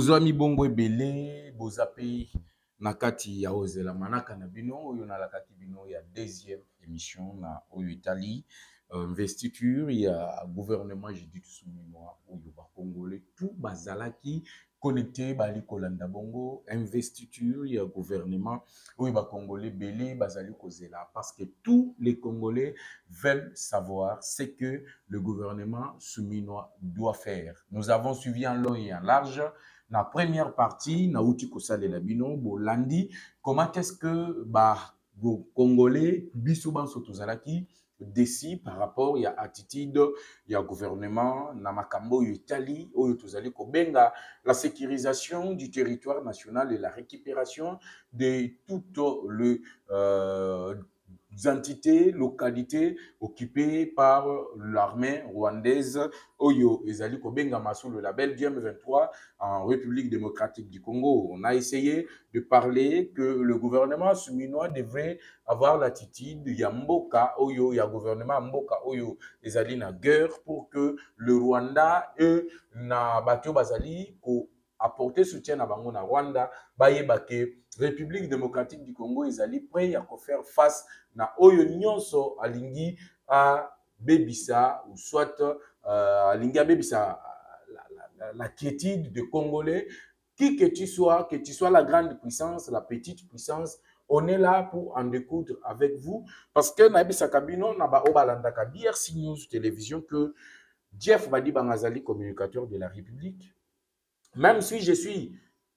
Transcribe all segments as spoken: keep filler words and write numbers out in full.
Bozwami bongo ebele, bozape nakati ya ozela manaka na bino, oyo na lakati bino ya deuxième émission na oyo Italie, euh, investiture ya gouvernement Judith Suminwa oyo ba Congolais tout bazalaki connecté bali kolanda bongo investiture ya gouvernement oyo ba Congolais belé bazali kozela parce que tous les Congolais veulent savoir ce que le gouvernement Suminwa doit faire. Nous avons suivi en long et en large. La première partie, na uti kosale la bino, bolandi, comment est-ce que bah Congolais, biso sotozalaki, décide par rapport à attitude, il y a gouvernement, na makambo Italie, ou tozali kobenga, la sécurisation du territoire national et la récupération de toutes les euh, entités, localités occupées par l'armée rwandaise. Oyo ezali kobenga maso le label du M vingt-trois en République démocratique du Congo. On a essayé de parler que le gouvernement Suminwa devrait avoir l'attitude ya mboka oyo ya gouvernement mboka oyo ezali na guerre pour que le Rwanda et na bato bazali ko apporter soutien à bango na Rwanda bayeba ke République démocratique du Congo ezali prêt à faire face na oyo nyonso alingi a bebisa ou soit euh, alingi a bebisa la, la, la, la quiétude de Congolais, qui que tu sois, que tu sois la grande puissance, la petite puissance, on est là pour en découdre avec vous parce que naibisa kabino na ba obalandaka D R C News télévision que Jeff Badi Bangazali, communicateur de la République, même si je suis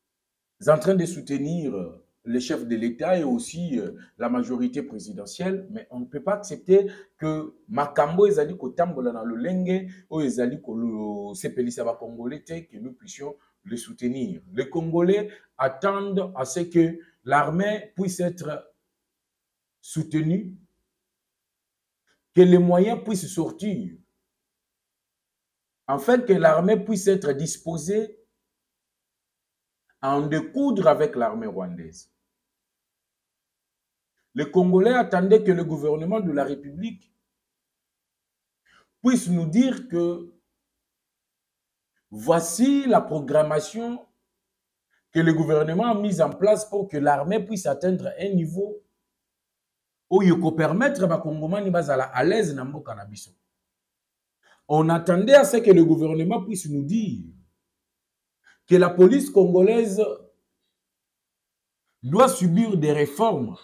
en train de soutenir les chefs de l'État et aussi euh, la majorité présidentielle, mais on ne peut pas accepter que Makambo ezali kotambola na le lenge ou ezali ko sepelisa ba Congolais que nous puissions les soutenir. Les Congolais attendent à ce que l'armée puisse être soutenue, que les moyens puissent sortir, afin que l'armée puisse être disposée à en découdre avec l'armée rwandaise. Les Congolais attendaient que le gouvernement de la République puisse nous dire que voici la programmation que le gouvernement a mise en place pour que l'armée puisse atteindre un niveau où il peut permettre à Congomani bazala à l'aise na mboka na biso. On attendait à ce que le gouvernement puisse nous dire que la police congolaise doit subir des réformes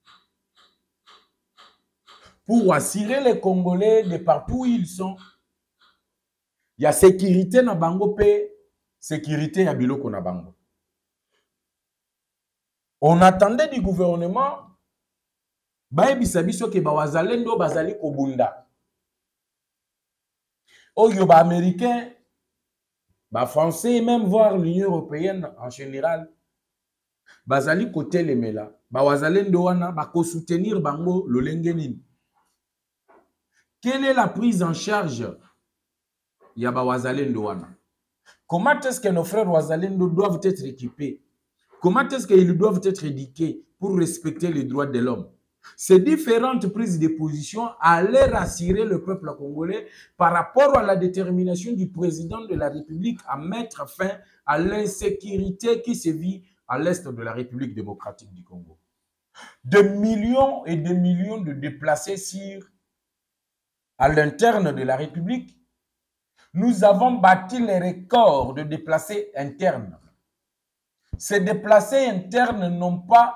pour assurer les Congolais de partout où ils sont. Il y a sécurité na bango pe sécurité ya biloko na bango. On attendait du gouvernement bayebisa biso ke bawazalendo bazali kobunda. Oyo ba américain, ba français et même voir l'Union européenne en général bazali kote lemela bawazalendo wana bako soutenir bango lolenge nini. Quelle est la prise en charge ya bawazalendo wana? Comment est-ce que nos frères wazalendo doivent être équipés? Comment est-ce qu'ils doivent être éduqués pour respecter les droits de l'homme? Ces différentes prises de position allaient rassurer le peuple congolais par rapport à la détermination du président de la République à mettre fin à l'insécurité qui sévit à l'est de la République démocratique du Congo. De millions et de millions de déplacés sur à l'interne de la République, nous avons bâti les records de déplacés internes. Ces déplacés internes n'ont pas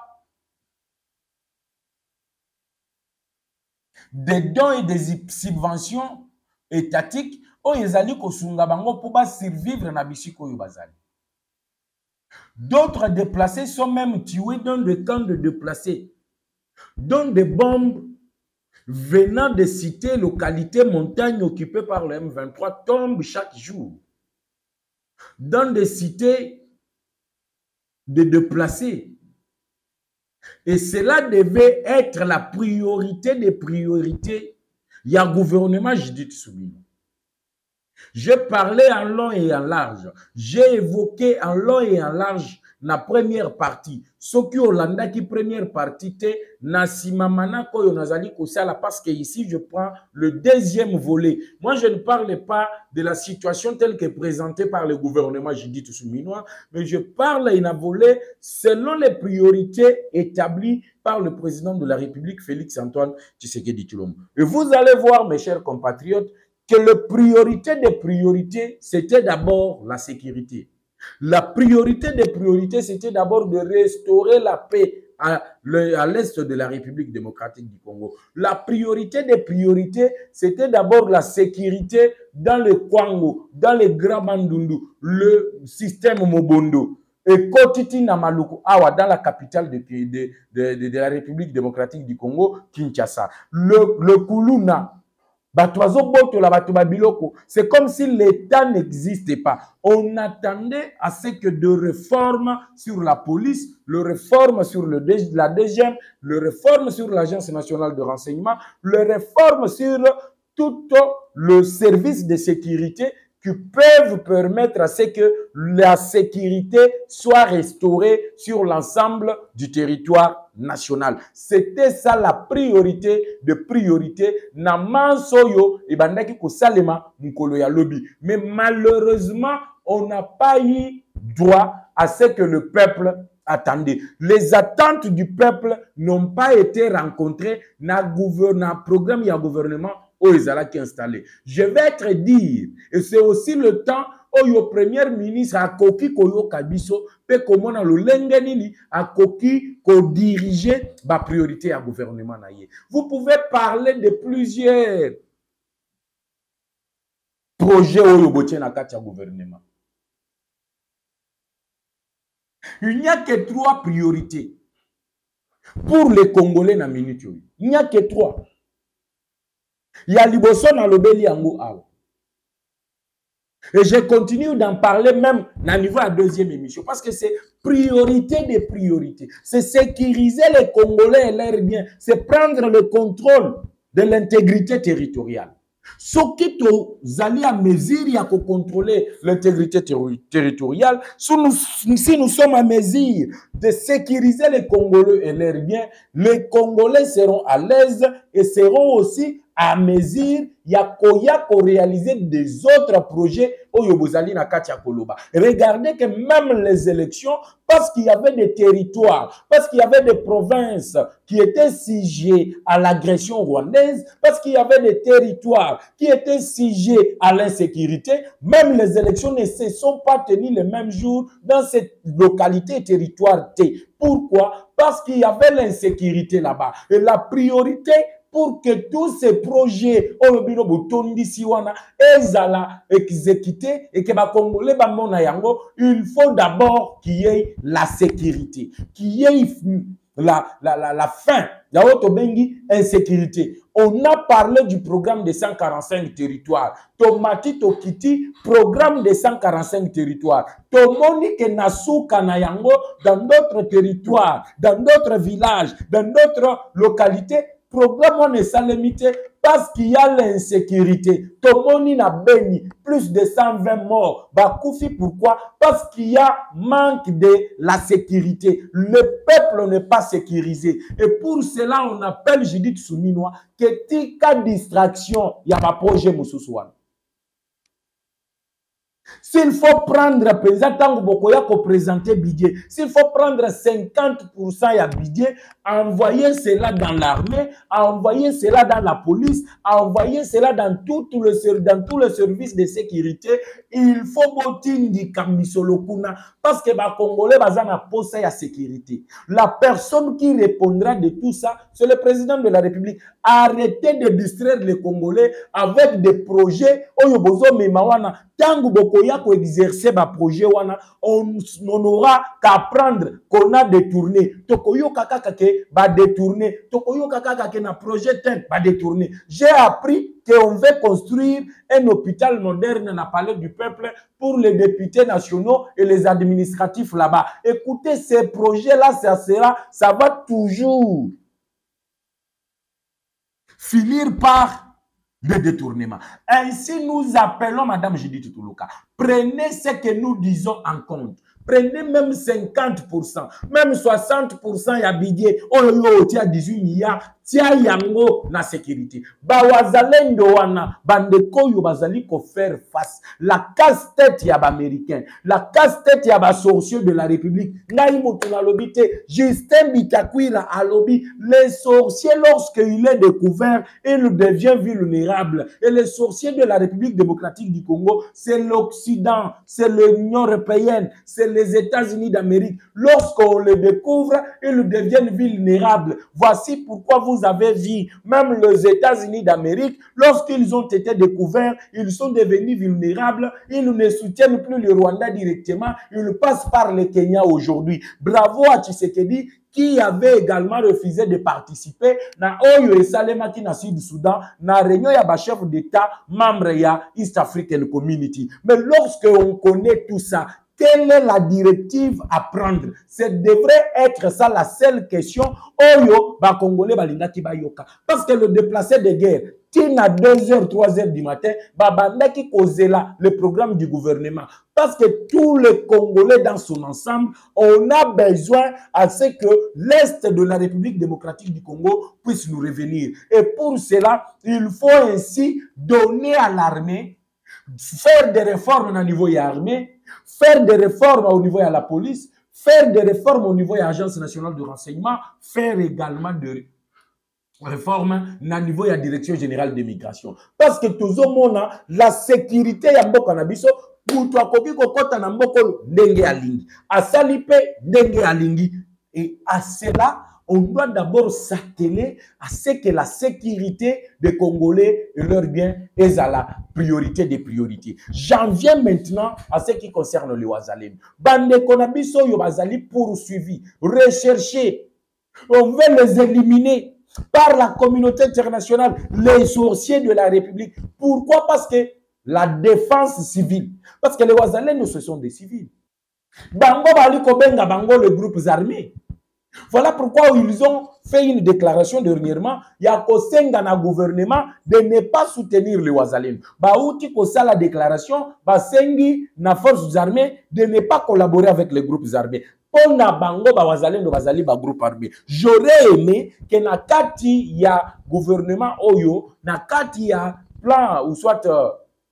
des dons et des subventions étatiques où ils allaient kosunga bango pour survivre na bisiko yu bazali. D'autres déplacés sont même tués dans des camps de déplacés, dont des bombes venant de cités, localités, montagnes occupées par le M vingt-trois tombent chaque jour. Dans des cités de déplacés. Et cela devait être la priorité des priorités. Il y a un gouvernement, je dis Suminwa. J'ai parlé en long et en large. J'ai évoqué en long et en large na première partie. Ce qui Hollanda qui première partie, te na simamana koyo nazali kosala parce que ici je prends le deuxième volet. Moi je ne parle pas de la situation telle que présentée par le gouvernement Judith Souminois, mais je parle d'un volet selon les priorités établies par le président de la République, Félix-Antoine Tshisekedi Tshilombo. Et vous allez voir, mes chers compatriotes, que la priorité des priorités, c'était d'abord la sécurité. La priorité des priorités, c'était d'abord de restaurer la paix à l'est de la République démocratique du Congo. La priorité des priorités, c'était d'abord la sécurité dans le Kwango, dans le Grand Bandundu, le système Mobondo. Et Kotiti Namaluku, Awa, dans la capitale de, de, de, de, de la République démocratique du Congo, Kinshasa. Le, le Kuluna, c'est comme si l'État n'existait pas. On attendait à ce que de réformes sur la police, le réforme sur le, la D G M, le réforme sur l'Agence nationale de renseignement, le réforme sur tout le service de sécurité qui peuvent permettre à ce que la sécurité soit restaurée sur l'ensemble du territoire national. C'était ça la priorité de priorité. Namansoyo et bandaki ko salema mukolo ya lobby. Mais malheureusement, on n'a pas eu droit à ce que le peuple attendait. Les attentes du peuple n'ont pas été rencontrées dans le programme et le gouvernement où ils allaient installer. Je vais être dire, et c'est aussi le temps où le premier ministre a koki koyo kabiso, pe komona lo lengenini a koki ko diriger ba priorité à gouvernement naie. Vous pouvez parler de plusieurs projets où botien na kati ya gouvernement. Il n'y a que trois priorités pour les Congolais na minute. Il n'y a que trois. Il y a liboso na lobeli yango awa. Et je continue d'en parler même à niveau de la deuxième émission parce que c'est priorité des priorités. C'est sécuriser les Congolais et leurs biens. C'est prendre le contrôle de l'intégrité territoriale. Ce qui est allé à mesure pour contrôler l'intégrité territoriale, si nous, si nous sommes à mesure de sécuriser les Congolais et leurs biens, les Congolais seront à l'aise et seront aussi à mesure il y a pour réaliser des autres projets au Yobozali na Katia Koloba. Regardez que même les élections, parce qu'il y avait des territoires, parce qu'il y avait des provinces qui étaient siégées à l'agression rwandaise, parce qu'il y avait des territoires qui étaient siégés à l'insécurité, même les élections ne se sont pas tenues le même jour dans cette localité et territoire T. Pourquoi? Parce qu'il y avait l'insécurité là-bas. Et la priorité pour que tous ces projets exécutés et que les Congolais il faut d'abord qu'il y ait la sécurité, qu'il y ait la, la, la, la fin, la insécurité. On a parlé du programme de cent quarante-cinq territoires. Tomati Tokiti, programme de cent quarante-cinq territoires. Tomoni ke Nasuka Nayango dans d'autres territoires, dans d'autres villages, dans d'autres localités. Programme on est sans limité parce qu'il y a l'insécurité. Tomoni na Beni, plus de cent vingt morts. Bakoufi, pourquoi? Parce qu'il y a manque de la sécurité. Le peuple n'est pas sécurisé. Et pour cela, on appelle Judith Souminois que tika distraction, il y a un projet Moussousouane. S'il faut prendre, pour présenter budget, s'il faut prendre cinquante pour cent de budget, envoyer cela dans l'armée, envoyer cela dans la police, envoyer cela dans tout, tout le, dans tout le service de sécurité, il faut botindi kamisolokuna parce que les Congolais bazana posa ya sécurité. La personne qui répondra de tout ça, c'est le président de la République. Arrêtez de distraire les Congolais avec des projets oyobozo memawana. Tangu bokoya ko exercer ba projet wana, on n'aura qu'à apprendre qu'on a détourné. Tokoyo kaka ke ba détourné. Tokoyo kaka ke na projet ten ba détourné. J'ai appris qu'on veut construire un hôpital moderne dans le palais du peuple pour les députés nationaux et les administratifs là-bas. Écoutez, ces projets-là, ça sera, ça va toujours finir par le détournement. Ainsi, nous appelons Madame Judith Toulouka. Prenez ce que nous disons en compte. prenez même cinquante pour cent, même soixante pour cent ya budget, on a dix-huit milliards, tia yango na sécurité. Ba wazalendo wana, bandeko yo bazali ko faire face. La casse-tête ya ba américain, la casse-tête ya ba sorciers de la République. Ngai mutuna lobité, Justin Bitakwira a lobby, les sorciers lorsqu'il est découvert, il devient vulnérable. Et les sorciers de la République démocratique du Congo, c'est l'Occident, c'est l'Union européenne, c'est les États-Unis d'Amérique. Lorsqu'on les découvre, ils deviennent vulnérables. Voici pourquoi vous avez vu, même les États-Unis d'Amérique, lorsqu'ils ont été découverts, ils sont devenus vulnérables. Ils ne soutiennent plus le Rwanda directement. Ils passent par le Kenya aujourd'hui. Bravo à Tshisekedi, qui avait également refusé de participer na Oyo et Salema qui na Sud-Soudan, na réunion ya ba chef d'État, membre ya East African Community. Mais lorsque on connaît tout ça, quelle est la directive à prendre? Ce devrait être ça la seule question. Oyo, ba Congolais, ba linda ki ba yoka. Parce que le déplacé de guerre, tient à deux heures, trois heures du matin, ba banda ki cause là, le programme du gouvernement. Parce que tous les Congolais dans son ensemble, on a besoin à ce que l'Est de la République démocratique du Congo puisse nous revenir. Et pour cela, il faut ainsi donner à l'armée, faire des réformes au niveau de l'armée, faire des réformes au niveau de la police, faire des réformes au niveau de l'Agence nationale de renseignement, faire également des réformes au niveau de la Direction générale des migrations. Parce que tout le monde, la sécurité ya mboka na biso, mutu akoki kokota na mboko ndenge alingi. Asalipe ndenge alingi. Et à cela, on doit d'abord s'atteler à ce que la sécurité des Congolais et leurs biens est à la priorité des priorités. J'en viens maintenant à ce qui concerne les Wazalem. Bande Konabiso Yobazali poursuivi, recherché. On veut les éliminer par la communauté internationale, les sorciers de la République. Pourquoi? Parce que la défense civile. Parce que les Wazalem, ce sont des civils. Bango Bali Kobenga Bango, les groupes armés. Voilà pourquoi ils ont fait une déclaration dernièrement. Il y a Kosenga na gouvernement de ne pas soutenir les Wazalem. Baouti Kosa la déclaration, Basengi na forces armées de ne pas collaborer avec les groupes armés. On a bango ba Wazalem no Bazali ba groupe armé. J'aurais aimé que na kati ya gouvernement Oyo, na kati ya plan ou soit euh,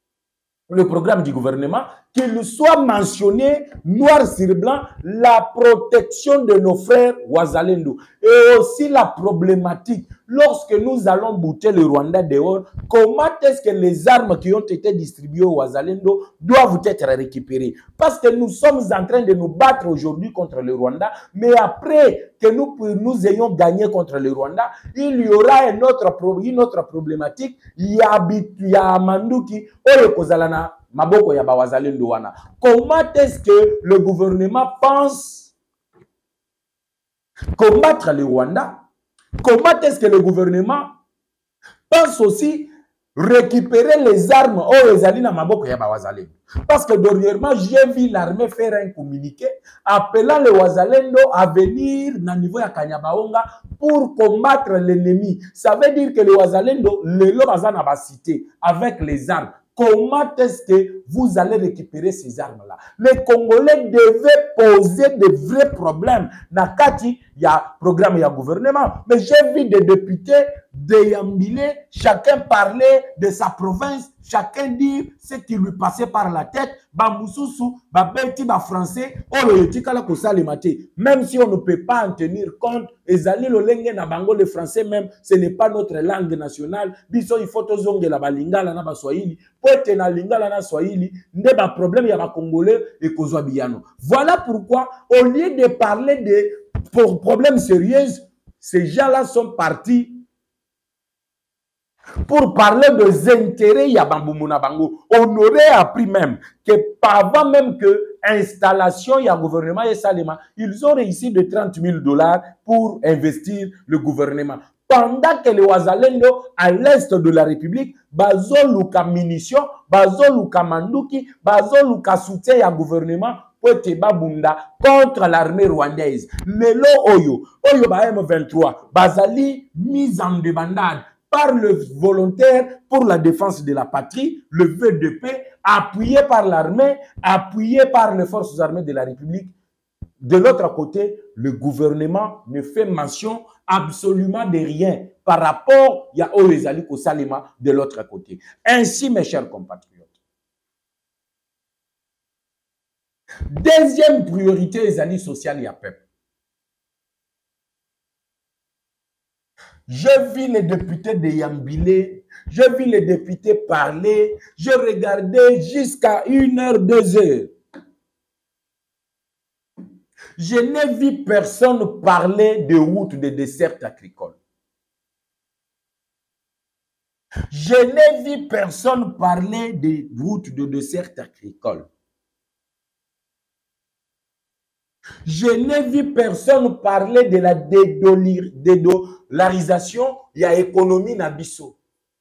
le programme du gouvernement, qu'il soit mentionné noir sur blanc la protection de nos frères Wazalendo et aussi la problématique lorsque nous allons bouter le Rwanda dehors, comment est-ce que les armes qui ont été distribuées au Wazalendo doivent être récupérées? Parce que nous sommes en train de nous battre aujourd'hui contre le Rwanda, mais après que nous, nous ayons gagné contre le Rwanda, il y aura une autre, une autre problématique. Il y a, il y a Manduki, Oyo Kozalana, Maboko ya ba Wazalendo wana. Comment est-ce que le gouvernement pense combattre le Rwanda? Comment est-ce que le gouvernement pense aussi récupérer les armes au Ezalina Maboko ya ba Wazalendo? Parce que dernièrement, j'ai vu l'armée faire un communiqué appelant les Wazalendo à venir na niveau ya Kanyabaonga pour combattre l'ennemi. Ça veut dire que les Wazalendo, le Lobazana va citer avec les armes. Comment est-ce que vous allez récupérer ces armes-là? Les Congolais devaient poser de vrais problèmes. Nakati, il y a programme, il y a gouvernement. Mais j'ai vu des députés déambuler, chacun parlait de sa province, chacun dit ce qui lui passait par la tête. Ba Moussousou, ba Beti, ba français, oh le tikala kosa le maté. Même si on ne peut pas en tenir compte, ezali lo lenge na bango le français même, ce n'est pas notre langue nationale. Biso il faut tozonge la balingala na ba Swahili, pote na lingala na Swahili, nde ba problème ya ba Congolais et kozwa biyano. Voilà pourquoi au lieu de parler de problèmes sérieux, ces gens-là sont partis pour parler des intérêts ya Bamboumuna Bango. On aurait appris même que avant même que installation ya gouvernement et Salema, ils ont réussi de trente mille dollars pour investir le gouvernement. Pendant que les Wazalendo à l'est de la République, bazo luka munitions, bazo luka manduki, bazo luka soutien ya gouvernement contre l'armée rwandaise. Lelo Oyo, Oyo ba M vingt-trois, bazali mise en débandade. par le volontaire pour la défense de la patrie, le vœu de paix, appuyé par l'armée, appuyé par les forces armées de la République. De l'autre côté, le gouvernement ne fait mention absolument de rien par rapport à Oezali Kosalema de l'autre côté. Ainsi, mes chers compatriotes, deuxième priorité, les alliés sociales et à peuple. Je vis les députés de Yambilé, je vis les députés parler, je regardais jusqu'à une heure, deux heures. Je n'ai vu personne parler de route de dessert agricole. Je n'ai vu personne parler de route de dessert agricole. Je n'ai vu personne parler de la dédollarisation de l'économie Nabiso.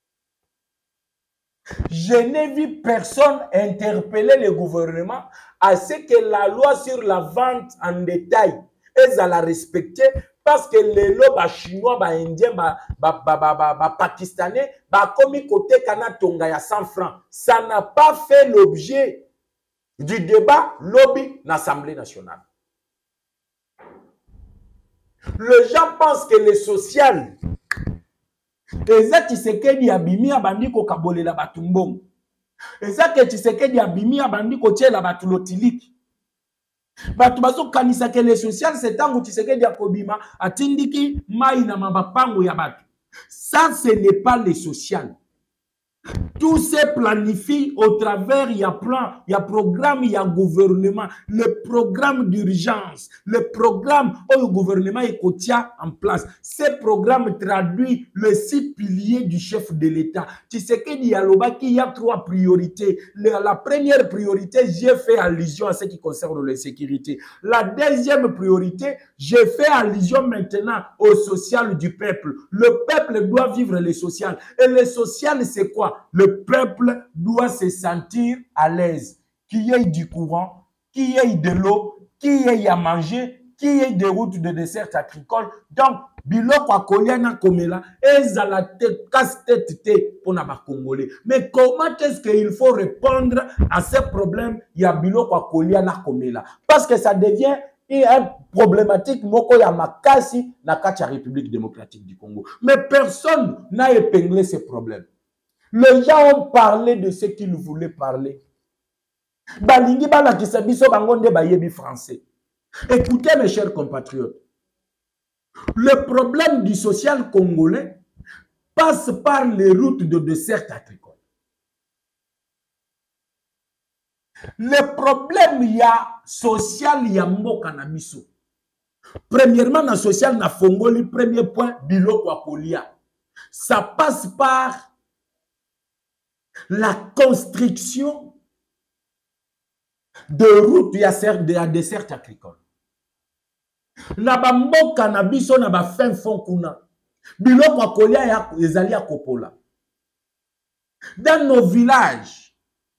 Je n'ai vu personne interpeller le gouvernement à ce que la loi sur la vente en détail est à la respecter parce que les lois chinois, indiens, pakistanais, comme côté Kanatonga ya cent francs, ça n'a pas fait l'objet du débat lobby dans l'Assemblée nationale. Les gens pensent que le social, eza Tshisekedi abimi abandi ko kabolela batumbong. Eza ke Tshisekedi abimi abandi ko tiela batulotiliki. Batu bazo kanisa ke le social c'est tango Tshisekedi akobima atindiki mai na mabapango ya batu. Ça ce n'est pas le social. Tout se planifie au travers, il y a plan, il y a programme, il y a gouvernement, le programme d'urgence, le programme où le gouvernement est tient en place. Ce programme traduit les six piliers du chef de l'État. Tu sais qu'il y a il y a trois priorités. La, la première priorité, j'ai fait allusion à ce qui concerne la sécurité. La deuxième priorité, j'ai fait allusion maintenant au social du peuple. Le peuple doit vivre le social. Et le social, c'est quoi? Le peuple doit se sentir à l'aise. Qu'il y ait du courant, qu'il y ait de l'eau, qu'il y ait à manger, qu'il y ait des routes de dessert agricole. Donc, biloko akoliana komela, ezala te casse-tête te pour na Congolais. Mais comment est-ce qu'il faut répondre à ces problèmes? Il y a biloko akoliana komela. Parce que ça devient une problématique moko ya makasi na kati ya République démocratique du Congo. Mais personne n'a épinglé ces problèmes. Les gens ont parlé de ce qu'ils voulaient parler. Balingi bala kisabiso bangonde bayebi français. Écoutez mes chers compatriotes. Le problème du social congolais passe par les routes de dessert agricole. Le problème il y a social il y a mboka na biso. Premièrement na social na fongoli premier point biloko akolia. Ça passe par la construction de routes à dessert agricole. Na bamboka na biso na ba fin fond kuna. Biloko akolia ya ezali ya kopola. Dans nos villages,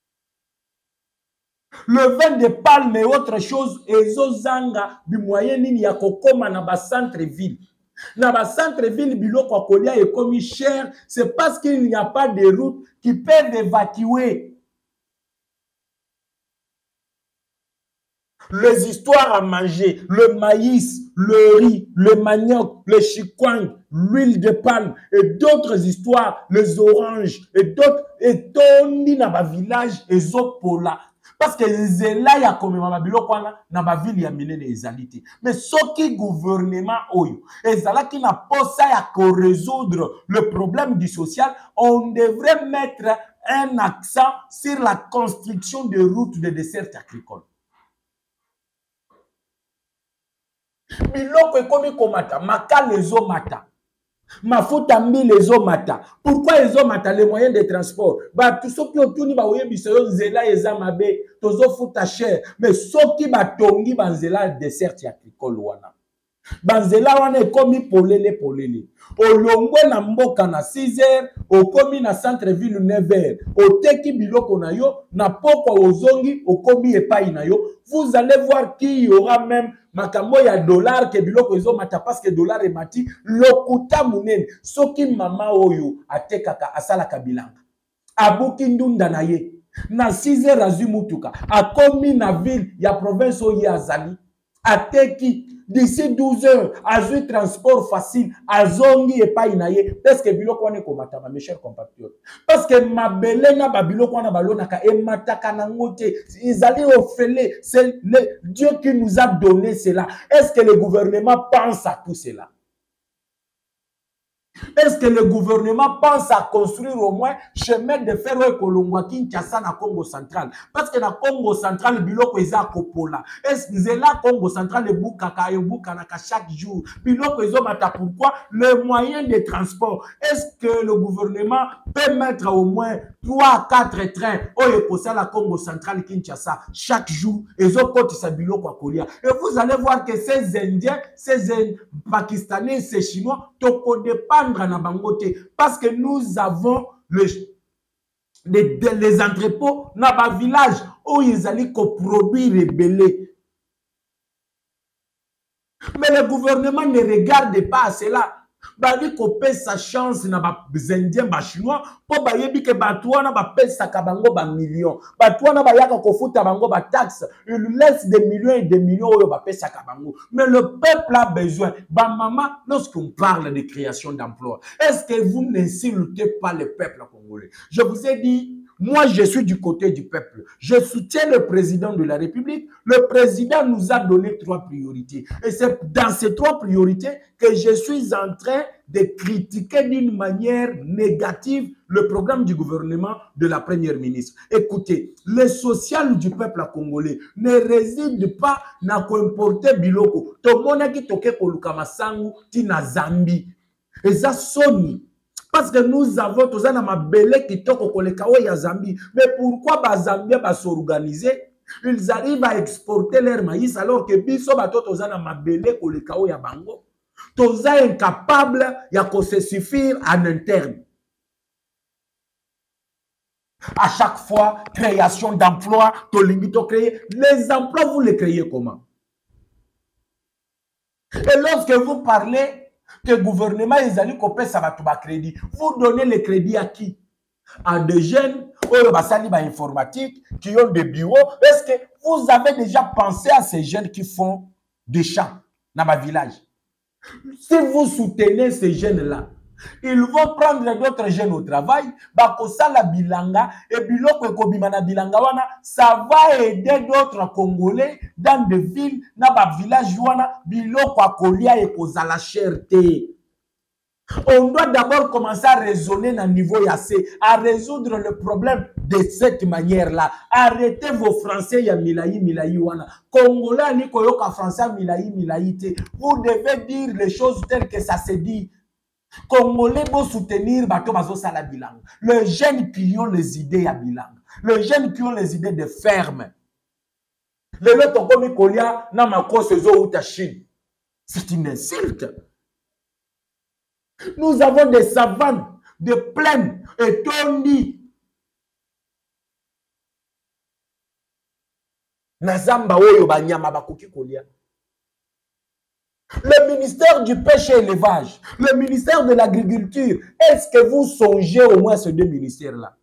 le vin de palme et autre chose, ezozanga bi moyen nini ya kokoma na ba centre-ville. Dans le centre-ville, biloko akolia est comme cher, c'est parce qu'il n'y a pas de routes qui peuvent évacuer. Les histoires à manger, le maïs, le riz, le manioc, le chikwang, l'huile de palme et d'autres histoires, les oranges et d'autres, et tondi na ba village et zopola. Parce que les là ya comme ma biloko na ba ville ya minene ezalite. Mais ce qui gouvernement oyo ezala qui n'a pas ça ya ko résoudre le problème du social, on devrait mettre un accent sur la construction de routes de dessert agricole. Biloko ekomi komata maka les mata. Mafuta mbi les mata. Pourquoi les mata les moyens de transport? Bah tout ce qui autour ni ba oye biso zela ezamabe tozo futa cher mais ce qui ba tongi ba zela dessert agricole wana. Banzela wana ekomi polele polele. Olongwe na mboka na six heures, okomi na centre ville neuf heures. Oteki biloko na yo, na poko ozongi, okomi epai na yo. Vous allez voir qu'il y aura même makambo ya dollar ke biloko ezo mata parce que dollar e mati lokuta munene. Soki mama oyo atekaka asalaka bilanga. Abuki ndunda na ye. Na six heures azu mutuka. Akomi na ville ya province oyo azali. Ateki d'ici douze heures, azu transport facile, azongi epai na ye, parce que biloko wane komatama, mes chers compatriotes. Parce que mabele na babiloko wana balonaka e mataka na ngote, ils allaient offeler, c'est le Dieu qui nous a donné cela. Est-ce que le gouvernement pense à tout cela? Est-ce que le gouvernement pense à construire au moins chemin de fer au Kolongwa Kinshasa na Congo central? Parce que na Congo central, biloko eza kopola. Est-ce que c'est là Congo central le boukaka et boukanaka chaque jour? Biloko ezo mata pourquoi? Le moyen de transport. Est-ce que le gouvernement peut mettre au moins trois quatre trains au la Congo central Kinshasa chaque jour? Ezo koti sa biloko akolia. Et vous allez voir que ces Indiens, ces Pakistanais, ces Chinois, toko dépend na bangote parce que nous avons le, les, les entrepôts dans ba village où ils allaient produire les belés. Mais le gouvernement ne regarde pas à cela. Badi ko pesa chance na ba Indiens ba Chinois po ba yebi ke batwana ba pesa ka bango ba millions. Batwana ba yaka ko futa bango ba taxe. Ils laissent des millions et des millions oyo ba pesa ka bango. Mais le peuple a besoin. Ba maman, lorsqu'on parle de création d'emplois, est-ce que vous n'insultez pas le peuple congolais? Je vous ai dit, moi, je suis du côté du peuple. Je soutiens le président de la République. Le président nous a donné trois priorités. Et c'est dans ces trois priorités que je suis en train de critiquer d'une manière négative le programme du gouvernement de la première ministre. Écoutez, le social du peuple congolais ne réside pas dans qu'importer biloko. Tout le monde qui toke koluka masangu tina Zambie. Et ça sonne. Parce que nous avons tous un amabele qui toque au ya Zambie. Mais pourquoi les Zambiens va s'organiser? Ils arrivent à exporter leur maïs alors que biso bato tous un amabele kolekao ya bango. Tous incapables ya ko se suffire en interne. À chaque fois, création d'emplois, to créer. Les emplois, vous les créez comment? Et lorsque vous parlez que le gouvernement est allé couper ça va crédit. Vous donnez le crédit à qui? À des jeunes informatiques qui ont des bureaux. Est-ce que vous avez déjà pensé à ces jeunes qui font des champs dans ma village? Si vous soutenez ces jeunes-là, ils vont prendre d'autres jeunes au travail, bakosa la bilanga et biloko ekobimana bilanga wana, ça va aider d'autres Congolais dans des villes, dans des villages wana, biloko akolia et kozala cherté. On doit d'abord commencer à raisonner dans le niveau yassé, à résoudre le problème de cette manière-là. Arrêtez vos Français ya milayi milayi wana. Congolais ni koyoka Français milayi milayi te. Vous devez dire les choses telles que ça se dit. Congolais vont soutenir bato bazo sala bilang. Les jeunes qui ont les idées à bilang. Les jeunes qui ont les idées de ferme. Les autres comme Kolia na mako sezo uta Chine. C'est une insulte. Nous avons des savanes, des plaines et tondi. Nazamba oyo banyama bakoki kolia. Le ministère du pêche et élevage, le ministère de l'agriculture, est-ce que vous songez au moins ces deux ministères-là?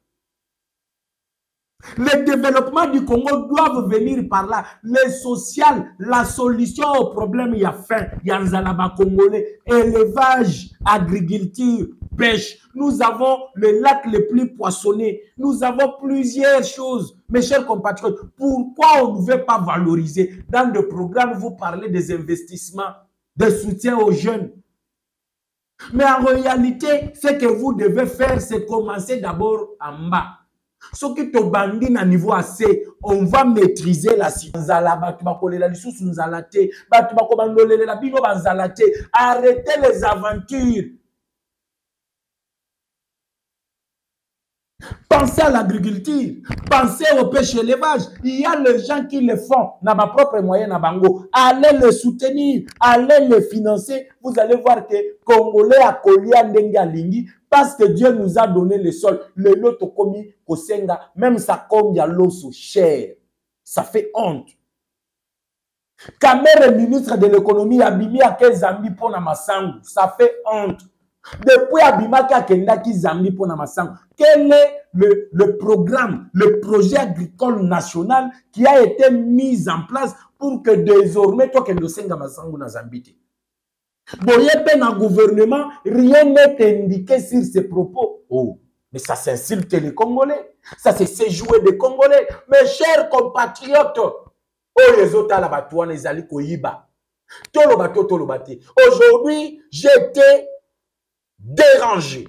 Le développement du Congo doit venir par là. Le social, la solution au problème, il y a faim, il y a Nzalaba congolais, élevage, agriculture, pêche. Nous avons le lac le plus poissonné. Nous avons plusieurs choses. Mes chers compatriotes, pourquoi on ne veut pas valoriser? Dans le programme, vous parlez des investissements, de soutien aux jeunes. Mais en réalité, ce que vous devez faire, c'est commencer d'abord en bas. Ce qui te bandit à niveau assez, on va maîtriser la situation. Arrêtez les aventures. Pensez à l'agriculture, pensez au pêche élevage. Il y a les gens qui le font dans ma propre moyen à Bango. Allez le soutenir, allez le financer. Vous allez voir que Congolais a collé à Ndengalingi parce que Dieu nous a donné le sol. Le loto komi kosenga, même ça comme ya l'osso cher. Ça fait honte. Kamere ministre de l'économie abimi à Zambi pour na masangu. Ça fait honte. Depuis Abimaka Kendaki Zambi pour Namassang, quel est le, le programme, le projet agricole national qui a été mis en place pour que désormais, toi, Kendo Senga Massangu na Zambiti. Boye ben un gouvernement, rien n'est indiqué sur ces propos. Oh, mais ça s'insulte les Congolais, ça c'est jouer des Congolais. Mes chers compatriotes, oh les autres là bas toi les ali koyiba. Tolo bato tolo bati. Aujourd'hui, j'étais dérangé.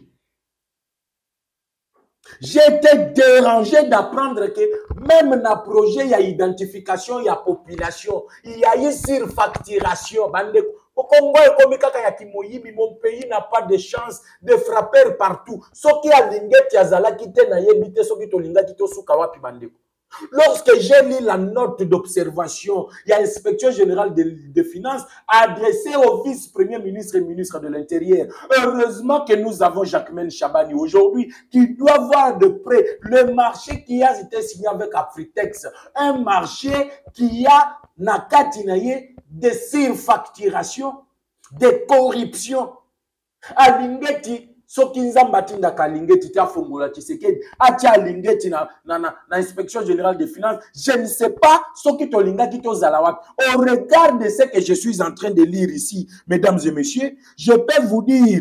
J'étais dérangé d'apprendre que même dans le projet, il y a identification, il y a population, il y a une surfacturation. Au Congo, mon pays n'a pas de chance de frapper partout. Ce qui a l'ingénieur Yazala qui te na yebite, ce qui tolinga qui to sukawapi bandeko. Lorsque j'ai lu la note d'observation, il y a l'inspection générale des de finances adressée au vice-premier ministre et ministre de l'Intérieur. Heureusement que nous avons Jacquemaine Chabani aujourd'hui qui doit voir de près le marché qui a été signé avec Afritex. Un marché qui a nakatinaye de surfacturation, de corruption. Alingeti soki nzamba tinda kalingeti ta fongola Tshisekedi atia lingeti na na na, na inspection générale des finances, je ne sais pas soki to linga ki to zala wapi. Au regard de ce que je suis en train de lire ici, mesdames et messieurs, je peux vous dire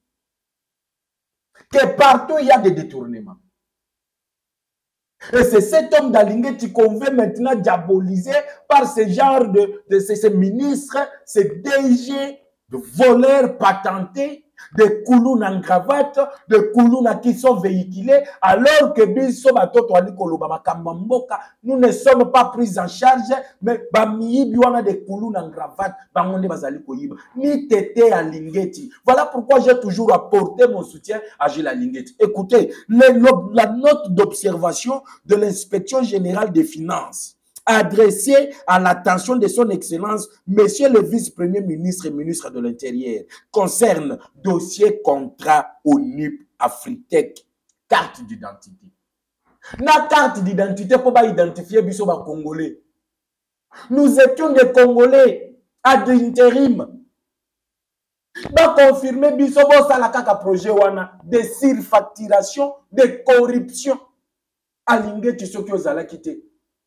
que partout il y a des détournements. Et c'est cet homme d'Alingeti qu'on veut maintenant diaboliser par ce genre de, de ces, ces ministres, ces D G, de voleurs patentés, de kouloun en cravate, de kouloun qui sont véhiculés, alors que nous ne sommes pas pris en charge, mais des kouloun en cravate, ni tété à Lingeti. Voilà pourquoi j'ai toujours apporté mon soutien à Gilles Lingeti. Écoutez, le, la note d'observation de l'inspection générale des finances adressé à l'attention de son excellence, monsieur le vice-premier ministre et ministre de l'Intérieur, concerne dossier contrat au N I P Afritech, carte d'identité. La carte d'identité pour pas identifier biso ba Congolais. Nous étions des Congolais à l'intérim. Ba confirmer biso bo sala kaka projet wana de surfacturation, de corruption. Alingeti soki ozala kité.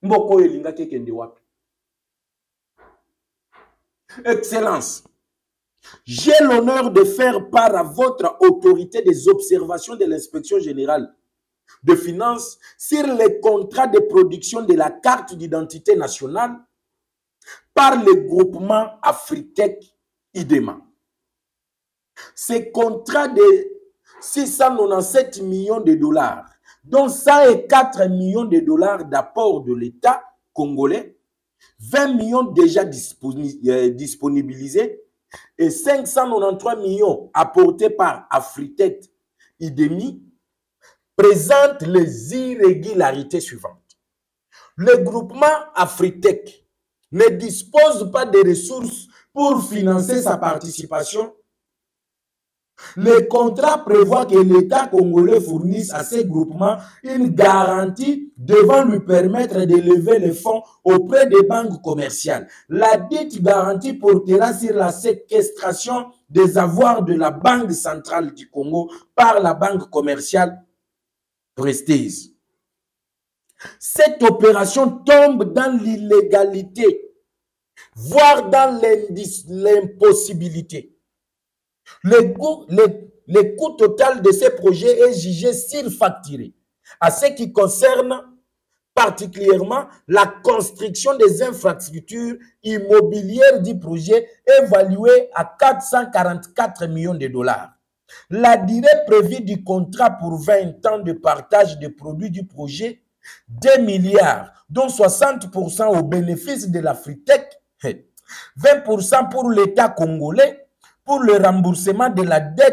Excellence, j'ai l'honneur de faire part à votre autorité des observations de l'inspection générale de finances sur les contrats de production de la carte d'identité nationale par le groupement Afritech IDEMA. Ces contrats de six cent quatre-vingt-dix-sept millions de dollars, dont cent quatre millions de dollars d'apport de l'État congolais, vingt millions déjà disponibilisés et cinq cent quatre-vingt-treize millions apportés par Afritech IDEMI, présentent les irrégularités suivantes. Le groupement Afritech ne dispose pas de ressources pour financer sa participation. Le contrat prévoit que l'État congolais fournisse à ces groupements une garantie devant lui permettre de lever les fonds auprès des banques commerciales. La dite garantie portera sur la séquestration des avoirs de la Banque centrale du Congo par la banque commerciale Prestige. Cette opération tombe dans l'illégalité, voire dans l'impossibilité. Le coût, le, le coût total de ces projets est jugé surfacturé. À ce qui concerne particulièrement la construction des infrastructures immobilières du projet évaluées à quatre cent quarante-quatre millions de dollars. La durée prévue du contrat pour vingt ans de partage des produits du projet, deux milliards, dont soixante pour cent au bénéfice de l'Afritech, vingt pour cent pour l'État congolais, pour le remboursement de la dette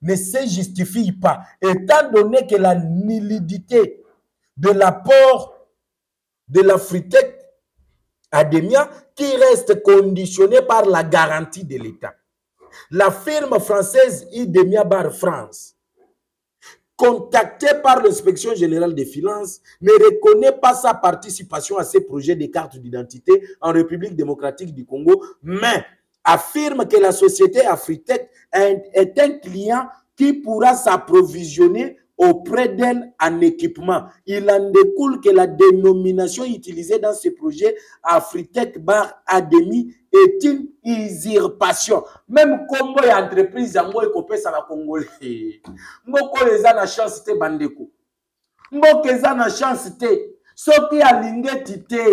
ne se justifie pas, étant donné que la nullité de l'apport de l'Afritec Ademia qui reste conditionnée par la garantie de l'État. La firme française Idemia Bar France, contactée par l'inspection générale des finances, ne reconnaît pas sa participation à ces projets de carte d'identité en République démocratique du Congo, mais affirme que la société Afritec est un client qui pourra s'approvisionner auprès d'elle en équipement. Il en découle que la dénomination utilisée dans ce projet Afritec Bar Ademi est une usurpation. Même comme l'entreprise yango ekopé ça va congolais. Mboko eza na chance te bandeko. Mboko eza na chance te. Soki alingeti te.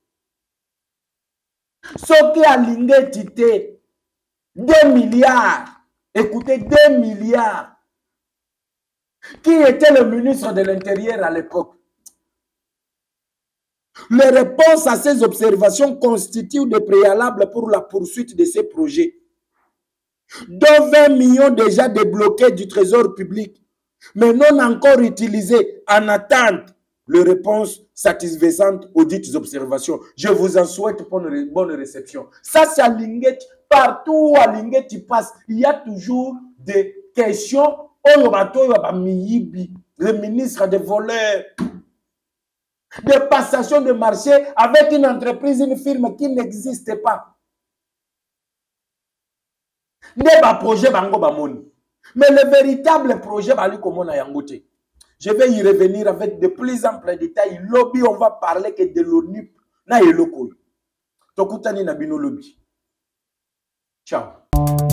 Soki alingeti te. deux milliards. Écoutez, deux milliards. Qui était le ministre de l'Intérieur à l'époque? Les réponses à ces observations constituent des préalables pour la poursuite de ces projets, dont vingt millions déjà débloqués du Trésor public, mais non encore utilisés en attente de réponses satisfaisantes aux dites observations. Je vous en souhaite bonne, bonne réception. Ça, c'est à Linguet. Partout où à Linguet il passe, il y a toujours des questions. Le ministre des voleurs, de passation de marché avec une entreprise, une firme qui n'existe pas. Ne ba projet bango bamoni. Mais le véritable projet bali comme on a yangote. Je vais y revenir avec de plus amples détails. Lobby, on va parler que de l'ONU na eloko. Tokutani na bino lobby. Ciao.